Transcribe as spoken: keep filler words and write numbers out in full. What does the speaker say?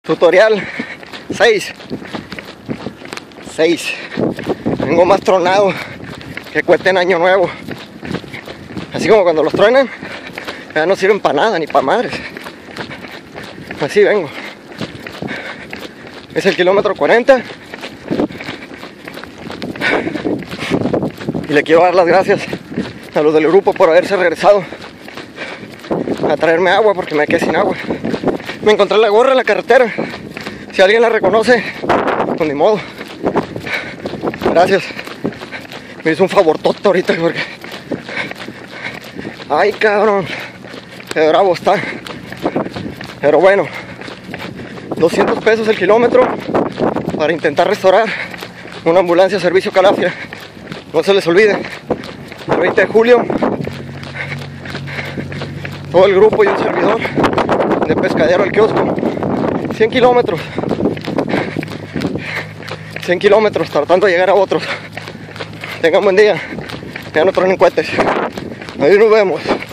Tutorial seis. seis. Vengo más tronado que cohete en año nuevo. Así como cuando los truenan, ya no sirven para nada, ni para madres. Así vengo. Es el kilómetro cuarenta. Y le quiero dar las gracias a los del grupo por haberse regresado a traerme agua, porque me quedé sin agua. Me encontré la gorra en la carretera. Si alguien la reconoce, pues ni modo. Gracias. Me hizo un favortote ahorita porque... Ay, cabrón. Qué bravo está. Pero bueno, doscientos pesos el kilómetro para intentar restaurar una ambulancia servicio Calafia. No se les olvide, el veinte de julio, todo el grupo y un servidor de Pescadero al Kiosco. cien kilómetros. cien kilómetros tratando de llegar a otros. Tengan buen día. Ya no tronen cohetes. Ahí nos vemos.